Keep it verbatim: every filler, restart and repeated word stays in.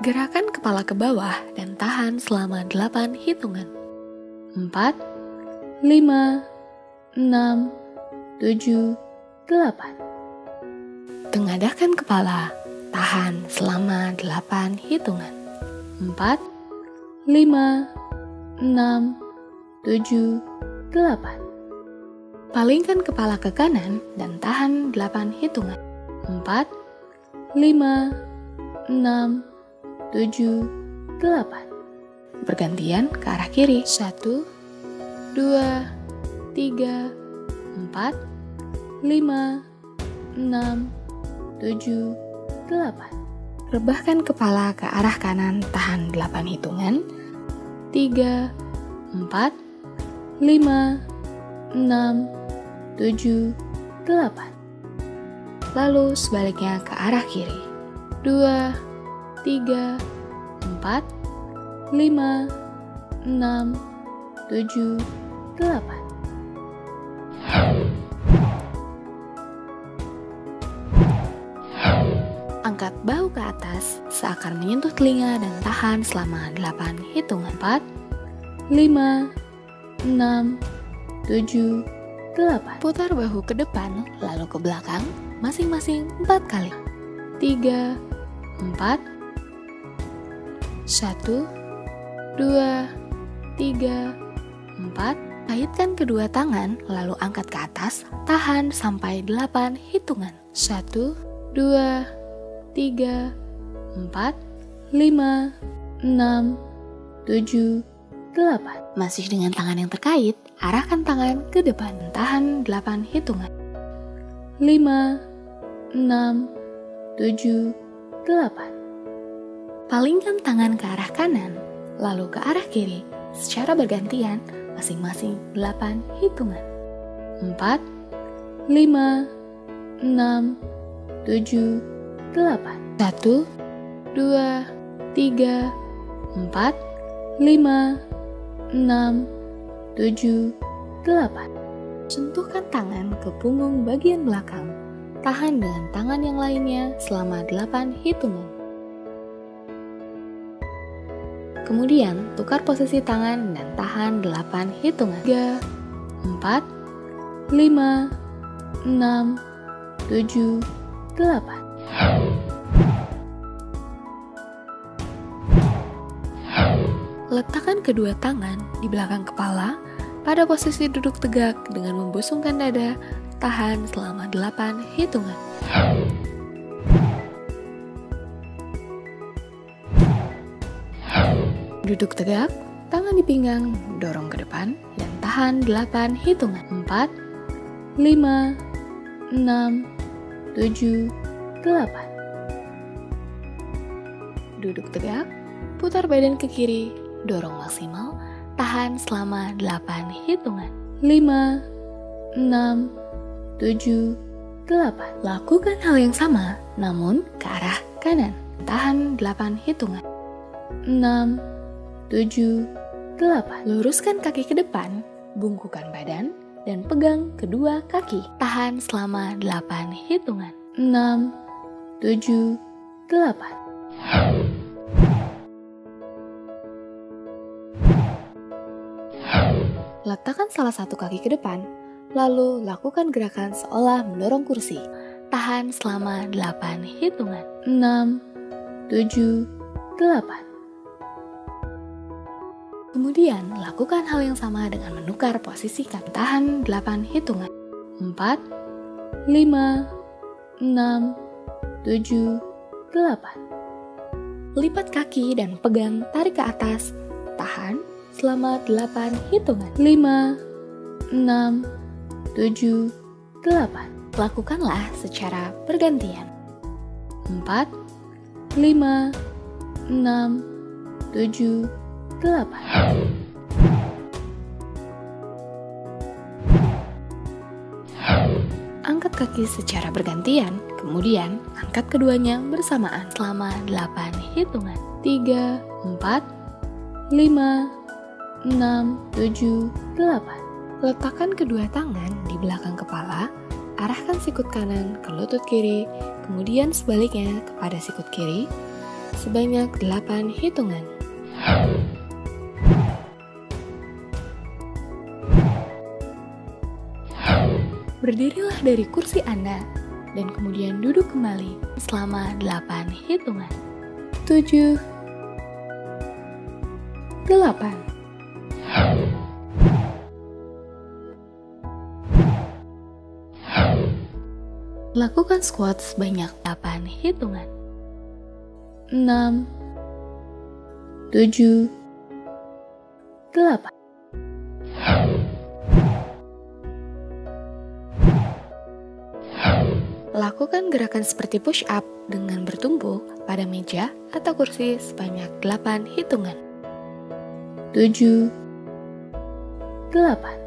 Gerakan kepala ke bawah dan tahan selama delapan hitungan. empat, lima, enam, tujuh, delapan. Tengadahkan kepala, tahan selama delapan hitungan. empat, lima, enam, tujuh, delapan. Palingkan kepala ke kanan dan tahan delapan hitungan. empat, lima, enam, tujuh, delapan. Bergantian ke arah kiri. satu, dua, tiga, empat, lima, enam, tujuh, delapan. Rebahkan kepala ke arah kanan, tahan delapan hitungan. tiga, empat, lima, enam, tujuh, delapan. Lalu sebaliknya ke arah kiri. dua, tiga, empat, lima, enam, tujuh, delapan. Angkat bahu ke atas seakan menyentuh telinga dan tahan selama delapan hitungan. empat, lima, enam, tujuh, delapan. Putar bahu ke depan lalu ke belakang masing-masing empat kali. tiga, empat, satu, dua, tiga, empat. Kaitkan kedua tangan, lalu angkat ke atas, tahan sampai delapan hitungan. satu, dua, tiga, empat, lima, enam, tujuh, delapan. Masih dengan tangan yang terkait, arahkan tangan ke depan, tahan delapan hitungan. lima, enam, tujuh, delapan. Palingkan tangan ke arah kanan, lalu ke arah kiri, secara bergantian, masing-masing delapan hitungan. empat, lima, enam, tujuh, delapan. satu, dua, tiga, empat, lima, enam, tujuh, delapan. Sentuhkan tangan ke punggung bagian belakang. Tahan dengan tangan yang lainnya selama delapan hitungan. Kemudian, tukar posisi tangan dan tahan delapan hitungan. tiga, empat, lima, enam, tujuh, delapan. Letakkan kedua tangan di belakang kepala pada posisi duduk tegak dengan membusungkan dada, tahan selama delapan hitungan. Duduk tegak, tangan di pinggang, dorong ke depan, dan tahan delapan hitungan. empat, lima, enam, tujuh, delapan. Duduk tegak, putar badan ke kiri, dorong maksimal, tahan selama delapan hitungan. lima, enam, tujuh, delapan. Lakukan hal yang sama, namun ke arah kanan. Tahan delapan hitungan. enam, tujuh, delapan. Luruskan kaki ke depan, bungkukan badan, dan pegang kedua kaki. Tahan selama delapan hitungan. enam, tujuh, delapan. Letakkan salah satu kaki ke depan, lalu lakukan gerakan seolah mendorong kursi. Tahan selama delapan hitungan. enam, tujuh, delapan. Kemudian, lakukan hal yang sama dengan menukar posisi kaki. Tahan delapan hitungan. empat, lima, enam, tujuh, delapan. Lipat kaki dan pegang, tarik ke atas. Tahan selama delapan hitungan. lima, enam, tujuh, delapan. Lakukanlah secara bergantian. empat, lima, enam, tujuh, delapan. Angkat kaki secara bergantian, kemudian angkat keduanya bersamaan selama delapan hitungan. tiga, empat, lima, enam, tujuh, delapan. Letakkan kedua tangan di belakang kepala, arahkan sikut kanan ke lutut kiri, kemudian sebaliknya kepada sikut kiri. sebanyak delapan hitungan. Berdirilah dari kursi Anda dan kemudian duduk kembali selama delapan hitungan. tujuh, delapan, lakukan squat sebanyak delapan hitungan. enam, tujuh, delapan. Lakukan gerakan seperti push up dengan bertumpuk pada meja atau kursi sebanyak delapan hitungan. tujuh, delapan.